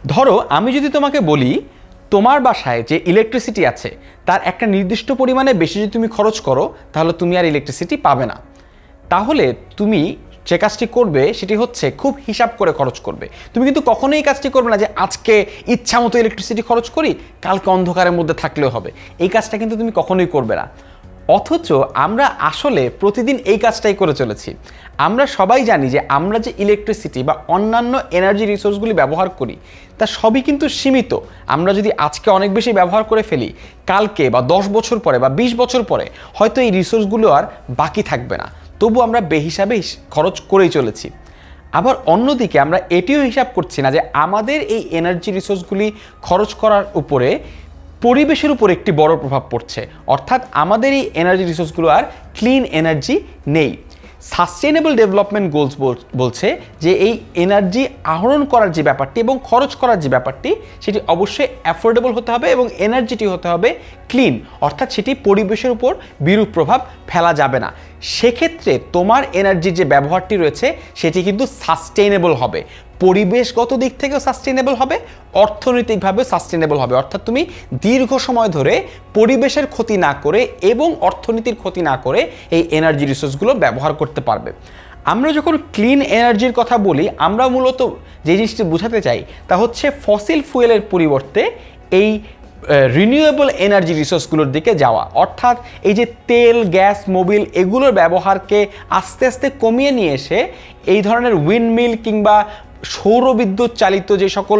ধরো আমি যদি তোমাকে বলি তোমার বাসায় যে ইলেকট্রিসিটি আছে তার একটা নির্দিষ্ট পরিমাণে বেশি যদি তুমি খরচ করো তাহলে তুমি আর ইলেকট্রিসিটি পাবে না। তাহলে তুমি যে কাজটি করবে সেটি হচ্ছে খুব হিসাব করে খরচ করবে। তুমি কিন্তু কখনোই এই কাজটি করবে না যে আজকে ইচ্ছা মতো ইলেকট্রিসিটি খরচ করি, কালকে অন্ধকারের মধ্যে থাকলেও হবে। এই কাজটা কিন্তু তুমি কখনোই করবে না। অথচ আমরা আসলে প্রতিদিন এই কাজটাই করে চলেছি। আমরা সবাই জানি যে আমরা যে ইলেকট্রিসিটি বা অন্যান্য এনার্জি রিসোর্সগুলি ব্যবহার করি তা সবই কিন্তু সীমিত। আমরা যদি আজকে অনেক বেশি ব্যবহার করে ফেলি, কালকে বা 10 বছর পরে বা 20 বছর পরে হয়তো এই রিসোর্সগুলো আর বাকি থাকবে না। তবু আমরা বেহিসাবে খরচ করেই চলেছি। আবার অন্যদিকে আমরা এটিও হিসাব করছি না যে আমাদের এই এনার্জি রিসোর্সগুলি খরচ করার উপরে পরিবেশের উপর একটি বড় প্রভাব পড়ছে। অর্থাৎ আমাদের এই এনার্জি রিসোর্সগুলো আর ক্লিন এনার্জি নেই। সাস্টেইনেবল ডেভেলপমেন্ট গোলস বলছে যে এই এনার্জি আহরণ করার যে ব্যাপারটি এবং খরচ করার যে ব্যাপারটি সেটি অবশ্যই অ্যাফোর্ডেবল হতে হবে এবং এনার্জিটি হতে হবে ক্লিন, অর্থাৎ সেটি পরিবেশের উপর বিরূপ প্রভাব ফেলা যাবে না। সেক্ষেত্রে তোমার এনার্জির যে ব্যবহারটি রয়েছে সেটি কিন্তু সাস্টেইনেবল হবে, পরিবেশগত দিক থেকেও সাস্টেইনেবল হবে, অর্থনৈতিকভাবেও সাস্টেইনেবল হবে। অর্থাৎ তুমি দীর্ঘ সময় ধরে পরিবেশের ক্ষতি না করে এবং অর্থনীতির ক্ষতি না করে এই এনার্জি রিসোর্সগুলো ব্যবহার করতে পারবে। আমরা যখন ক্লিন এনার্জির কথা বলি আমরা মূলত যে জিনিসটি বোঝাতে চাই তা হচ্ছে ফসিল ফুয়েলের পরিবর্তে এই রিনিউয়েবল এনার্জি রিসোর্সগুলোর দিকে যাওয়া। অর্থাৎ এই যে তেল, গ্যাস, মোবিল এগুলোর ব্যবহারকে আস্তে আস্তে কমিয়ে নিয়ে এসে এই ধরনের উইন্ডমিল কিংবা সৌরবিদ্যুৎ চালিত যে সকল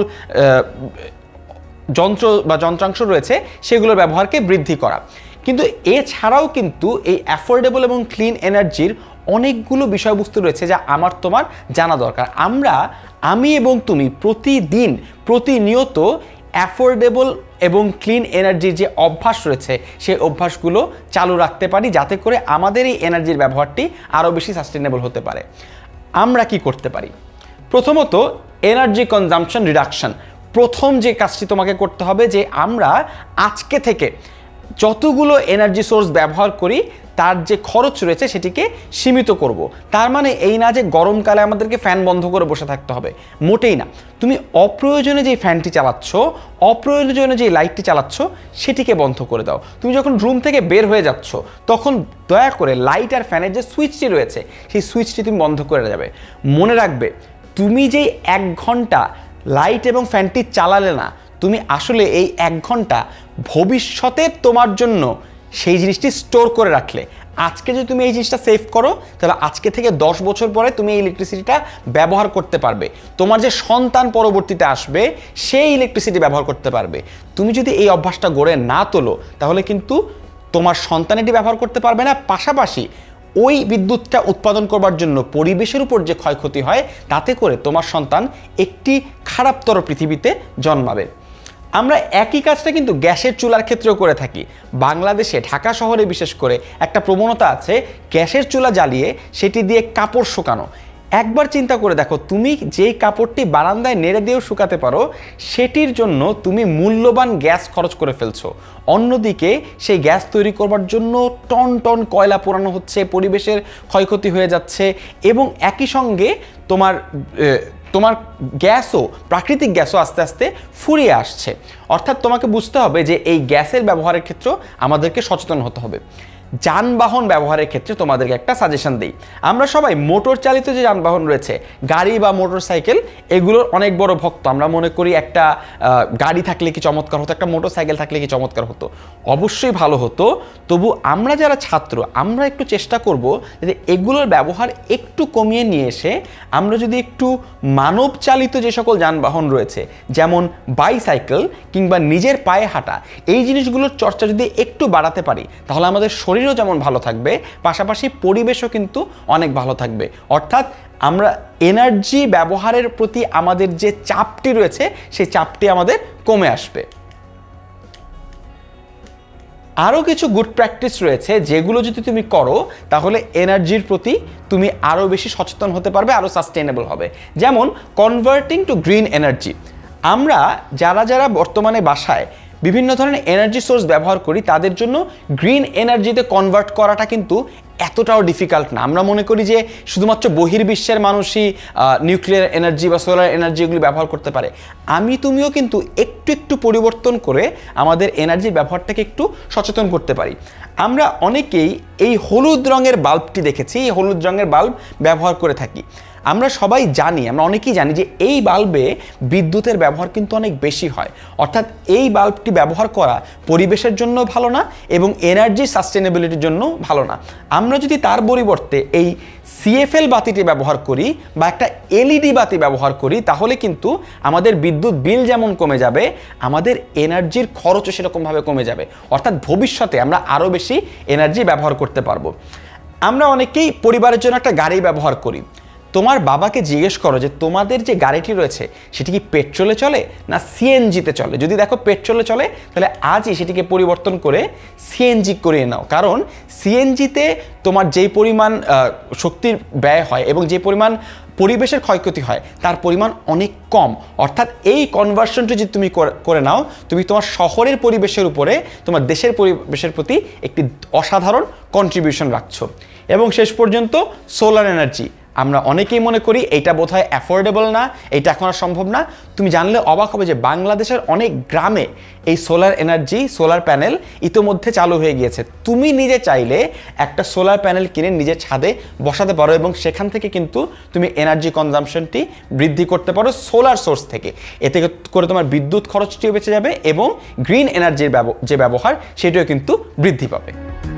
যন্ত্র বা যন্ত্রাংশ রয়েছে সেগুলোর ব্যবহারকে বৃদ্ধি করা। কিন্তু এছাড়াও কিন্তু এই অ্যাফোর্ডেবল এবং ক্লিন এনার্জির অনেকগুলো বিষয়বস্তু রয়েছে যা আমার তোমার জানা দরকার। আমি এবং তুমি প্রতিদিন প্রতিনিয়ত অ্যাফোর্ডেবল এবং ক্লিন এনার্জির যে অভ্যাস রয়েছে সেই অভ্যাসগুলো চালু রাখতে পারি যাতে করে আমাদের এই এনার্জির ব্যবহারটি আরও বেশি সাস্টেনেবল হতে পারে। আমরা কি করতে পারি? প্রথমত এনার্জি কনজাম্পশন রিডাকশন। প্রথম যে কাজটি তোমাকে করতে হবে যে আমরা আজকে থেকে যতগুলো এনার্জি সোর্স ব্যবহার করি তার যে খরচ রয়েছে সেটিকে সীমিত করব। তার মানে এই না যে গরমকালে আমাদেরকে ফ্যান বন্ধ করে বসে থাকতে হবে, মোটেই না। তুমি অপ্রয়োজনে যেই ফ্যানটি চালাচ্ছ, অপ্রয়োজনে যেই লাইটটি চালাচ্ছ সেটিকে বন্ধ করে দাও। তুমি যখন রুম থেকে বের হয়ে যাচ্ছ তখন দয়া করে লাইট আর ফ্যানের যে সুইচটি রয়েছে সেই সুইচটি তুমি বন্ধ করে যাবে। মনে রাখবে তুমি যেই 1 ঘন্টা লাইট এবং ফ্যানটি চালালে না, তুমি আসলে এই 1 ঘন্টা ভবিষ্যতে তোমার জন্য সেই জিনিসটি স্টোর করে রাখলে। আজকে যদি তুমি এই জিনিসটা সেভ করো তাহলে আজকে থেকে 10 বছর পরে তুমি এই ইলেকট্রিসিটিটা ব্যবহার করতে পারবে। তোমার যে সন্তান পরবর্তীতে আসবে সেই ইলেকট্রিসিটি ব্যবহার করতে পারবে। তুমি যদি এই অভ্যাসটা গড়ে না তোলো তাহলে কিন্তু তোমার সন্তান এটি ব্যবহার করতে পারবে না, পাশাপাশি ওই বিদ্যুৎটা উৎপাদন করবার জন্য পরিবেশের উপর যে ক্ষয়ক্ষতি হয় তাতে করে তোমার সন্তান একটি খারাপতর পৃথিবীতে জন্মাবে। আমরা একই কাজটা কিন্তু গ্যাসের চুলার ক্ষেত্রেও করে থাকি। বাংলাদেশে ঢাকা শহরে বিশেষ করে একটা প্রবণতা আছে গ্যাসের চুলা জ্বালিয়ে সেটি দিয়ে কাপড় শুকানো। একবার চিন্তা করে দেখো, তুমি যেই কাপড়টি বারান্দায় নেড়ে দিয়েও শুকাতে পারো সেটির জন্য তুমি মূল্যবান গ্যাস খরচ করে ফেলছো। অন্যদিকে সেই গ্যাস তৈরি করবার জন্য টন টন কয়লা পোড়ানো হচ্ছে, পরিবেশের ক্ষয়ক্ষতি হয়ে যাচ্ছে এবং একই সঙ্গে তোমার গ্যাসও, প্রাকৃতিক গ্যাসও আস্তে আস্তে ফুরিয়ে আসছে। অর্থাৎ তোমাকে বুঝতে হবে যে এই গ্যাসের ব্যবহারের ক্ষেত্রেও আমাদেরকে সচেতন হতে হবে। যানবাহন ব্যবহারের ক্ষেত্রে তোমাদেরকে একটা সাজেশন দিই। আমরা সবাই মোটর চালিত যে যানবাহন রয়েছে, গাড়ি বা মোটর সাইকেল, এগুলোর অনেক বড় ভক্ত। আমরা মনে করি একটা গাড়ি থাকলে কি চমৎকার হতো, একটা মোটর সাইকেল থাকলে কি চমৎকার হতো। অবশ্যই ভালো হতো, তবু আমরা যারা ছাত্র আমরা একটু চেষ্টা করব যে এগুলোর ব্যবহার একটু কমিয়ে নিয়ে এসে আমরা যদি একটু মানব চালিত যে সকল যানবাহন রয়েছে যেমন বাইসাইকেল কিংবা নিজের পায়ে হাঁটা, এই জিনিসগুলোর চর্চা যদি একটু বাড়াতে পারি তাহলে আমাদের শরীরও যেমন ভালো থাকবে, পাশাপাশি পরিবেশও কিন্তু অনেক ভালো থাকবে। অর্থাৎ আমরা এনার্জি ব্যবহারের প্রতি আমাদের যে চাপটি রয়েছে সেই চাপটি আমাদের কমে আসবে। আরও কিছু গুড প্র্যাকটিস রয়েছে যেগুলো যদি তুমি করো তাহলে এনার্জির প্রতি তুমি আরও বেশি সচেতন হতে পারবে, আরও সাস্টেইনেবল হবে। যেমন কনভার্টিং টু গ্রিন এনার্জি। আমরা যারা বর্তমানে বাসায় বিভিন্ন ধরনের এনার্জি সোর্স ব্যবহার করি তাদের জন্য গ্রিন এনার্জিতে কনভার্ট করাটা কিন্তু এতটাও ডিফিকাল্ট না। আমরা মনে করি যে শুধুমাত্র বহির্বিশ্বের মানুষই নিউক্লিয়ার এনার্জি বা সোলার এনার্জি এগুলি ব্যবহার করতে পারে। আমি তুমিও কিন্তু একটু একটু পরিবর্তন করে আমাদের এনার্জির ব্যবহারটাকে একটু সচেতন করতে পারি। আমরা অনেকেই এই হলুদ রঙের বাল্বটি দেখেছি, এই হলুদ রঙের বাল্ব ব্যবহার করে থাকি। আমরা সবাই জানি, আমরা অনেকেই জানি যে এই বাল্বে বিদ্যুতের ব্যবহার কিন্তু অনেক বেশি হয়। অর্থাৎ এই বাল্বটি ব্যবহার করা পরিবেশের জন্য ভালো না এবং এনার্জি সাস্টেনেবিলিটির জন্য ভালো না। আমরা যদি তার পরিবর্তে এই সিএফএল বাতিটি ব্যবহার করি বা একটা এলইডি বাতি ব্যবহার করি, তাহলে কিন্তু আমাদের বিদ্যুৎ বিল যেমন কমে যাবে, আমাদের এনার্জির খরচও সেরকমভাবে কমে যাবে। অর্থাৎ ভবিষ্যতে আমরা আরও বেশি এনার্জি ব্যবহার করতে পারবো। আমরা অনেকেই পরিবারের জন্য একটা গাড়ি ব্যবহার করি। তোমার বাবাকে জিজ্ঞেস করো যে তোমাদের যে গাড়িটি রয়েছে সেটি কি পেট্রোলে চলে না সিএনজিতে চলে। যদি দেখো পেট্রোলে চলে, তাহলে আজই সেটিকে পরিবর্তন করে সিএনজি করিয়ে নাও। কারণ সিএনজিতে তোমার যেই পরিমাণ শক্তির ব্যয় হয় এবং যে পরিমাণ পরিবেশের ক্ষয়ক্ষতি হয় তার পরিমাণ অনেক কম। অর্থাৎ এই কনভার্সনটি যদি তুমি করে নাও, তুমি তোমার শহরের পরিবেশের উপরে তোমার দেশের পরিবেশের প্রতি একটি অসাধারণ কন্ট্রিবিউশন রাখছো। এবং শেষ পর্যন্ত সোলার এনার্জি, আমরা অনেকেই মনে করি এইটা বোধহয় অ্যাফোর্ডেবল না, এইটা এখন আর সম্ভব না। তুমি জানলে অবাক হবে যে বাংলাদেশের অনেক গ্রামে এই সোলার এনার্জি, সোলার প্যানেল ইতোমধ্যে চালু হয়ে গিয়েছে। তুমি নিজে চাইলে একটা সোলার প্যানেল কিনে নিজের ছাদে বসাতে পারো এবং সেখান থেকে কিন্তু তুমি এনার্জি কনজাম্পশনটি বৃদ্ধি করতে পারো সোলার সোর্স থেকে। এতে করে তোমার বিদ্যুৎ খরচটিও বেঁচে যাবে এবং গ্রিন এনার্জির যে ব্যবহার সেটিও কিন্তু বৃদ্ধি পাবে।